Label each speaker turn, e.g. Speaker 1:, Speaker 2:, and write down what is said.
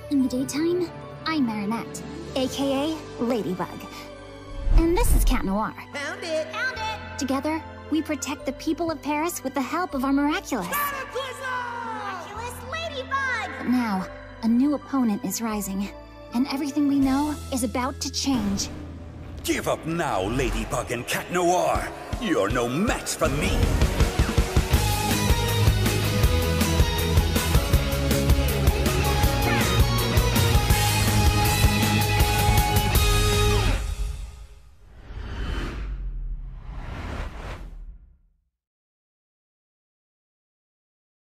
Speaker 1: In the daytime, I'm Marinette, aka Ladybug. And this is Cat Noir.
Speaker 2: Found it! Found it!
Speaker 1: Together, we protect the people of Paris with the help of our Miraculous.
Speaker 2: Miraculous Ladybug!
Speaker 1: But now, a new opponent is rising, and everything we know is about to change.
Speaker 3: Give up now, Ladybug and Cat Noir. You're no match for me.